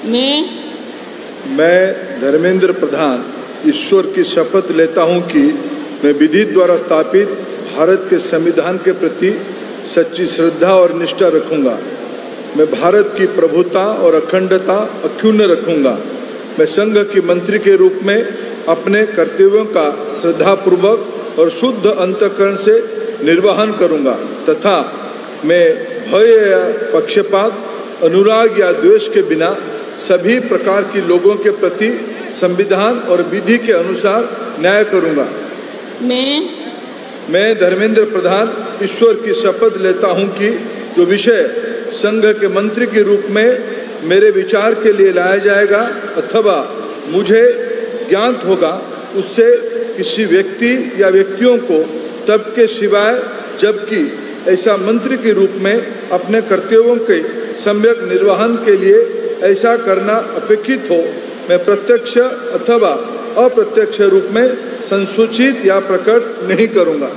मैं धर्मेंद्र प्रधान ईश्वर की शपथ लेता हूं कि मैं विधि द्वारा स्थापित भारत के संविधान के प्रति सच्ची श्रद्धा और निष्ठा रखूंगा। मैं भारत की प्रभुता और अखंडता अक्षुण्ण रखूंगा। मैं संघ की मंत्री के रूप में अपने कर्तव्यों का श्रद्धापूर्वक और शुद्ध अंतःकरण से निर्वहन करूंगा तथा मैं भय या पक्षपात, अनुराग या द्वेष के बिना सभी प्रकार के लोगों के प्रति संविधान और विधि के अनुसार न्याय करूंगा। मैं धर्मेंद्र प्रधान ईश्वर की शपथ लेता हूं कि जो विषय संघ के मंत्री के रूप में मेरे विचार के लिए लाया जाएगा अथवा मुझे ज्ञात होगा उससे किसी व्यक्ति या व्यक्तियों को तब के सिवाय जबकि ऐसा मंत्री के रूप में अपने कर्तव्यों के सम्यक निर्वहन के लिए ऐसा करना अपेक्षित हो, मैं प्रत्यक्ष अथवा अप्रत्यक्ष रूप में संसूचित या प्रकट नहीं करूंगा।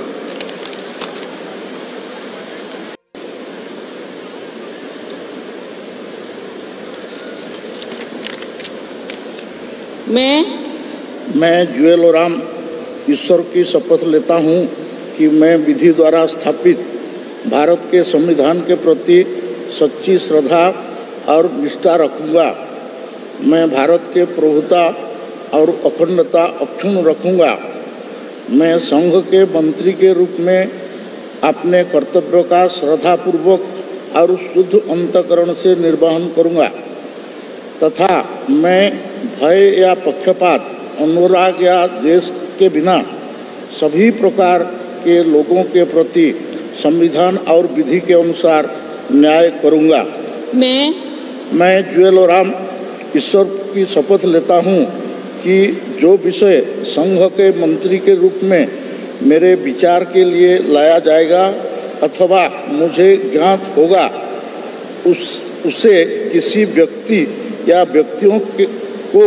मैं जुएल ओराम ईश्वर की शपथ लेता हूं कि मैं विधि द्वारा स्थापित भारत के संविधान के प्रति सच्ची श्रद्धा और निष्ठा रखूंगा। मैं भारत के प्रभुता और अखंडता अक्षुण्ण रखूंगा। मैं संघ के मंत्री के रूप में अपने कर्तव्यों का श्रद्धापूर्वक और शुद्ध अंतःकरण से निर्वहन करूंगा तथा मैं भय या पक्षपात, अनुराग या द्वेष के बिना सभी प्रकार के लोगों के प्रति संविधान और विधि के अनुसार न्याय करूंगा। मैं जुएल ओराम ईश्वर की शपथ लेता हूं कि जो विषय संघ के मंत्री के रूप में मेरे विचार के लिए लाया जाएगा अथवा मुझे ज्ञात होगा उससे किसी व्यक्ति या व्यक्तियों को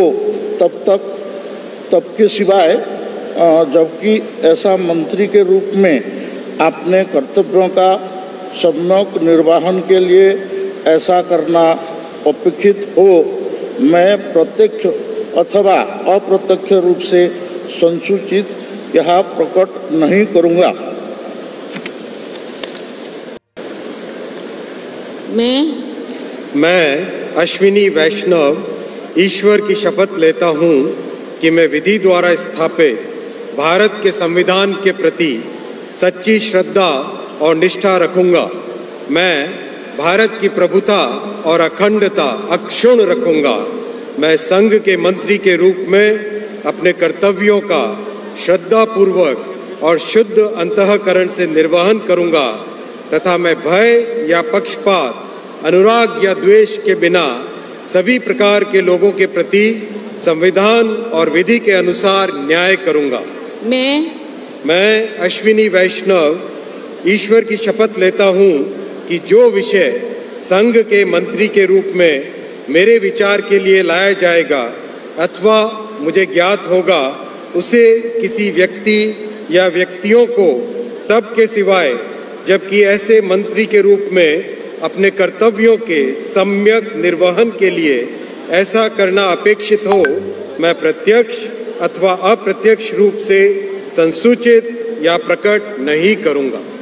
तब के सिवाय जबकि ऐसा मंत्री के रूप में अपने कर्तव्यों का सम्यक निर्वहन के लिए ऐसा करना अपेक्षित हो, मैं प्रत्यक्ष अथवा अप्रत्यक्ष रूप से संसूचित या प्रकट नहीं करूंगा। मैं अश्विनी वैष्णव ईश्वर की शपथ लेता हूं कि मैं विधि द्वारा स्थापित भारत के संविधान के प्रति सच्ची श्रद्धा और निष्ठा रखूंगा। मैं भारत की प्रभुता और अखंडता अक्षुण्ण रखूंगा। मैं संघ के मंत्री के रूप में अपने कर्तव्यों का श्रद्धापूर्वक और शुद्ध अंतःकरण से निर्वहन करूंगा तथा मैं भय या पक्षपात, अनुराग या द्वेष के बिना सभी प्रकार के लोगों के प्रति संविधान और विधि के अनुसार न्याय करूंगा। मैं अश्विनी वैष्णव ईश्वर की शपथ लेता हूं कि जो विषय संघ के मंत्री के रूप में मेरे विचार के लिए लाया जाएगा अथवा मुझे ज्ञात होगा उसे किसी व्यक्ति या व्यक्तियों को तब के सिवाय जबकि ऐसे मंत्री के रूप में अपने कर्तव्यों के सम्यक निर्वहन के लिए ऐसा करना अपेक्षित हो, मैं प्रत्यक्ष अथवा अप्रत्यक्ष रूप से संसूचित या प्रकट नहीं करूंगा।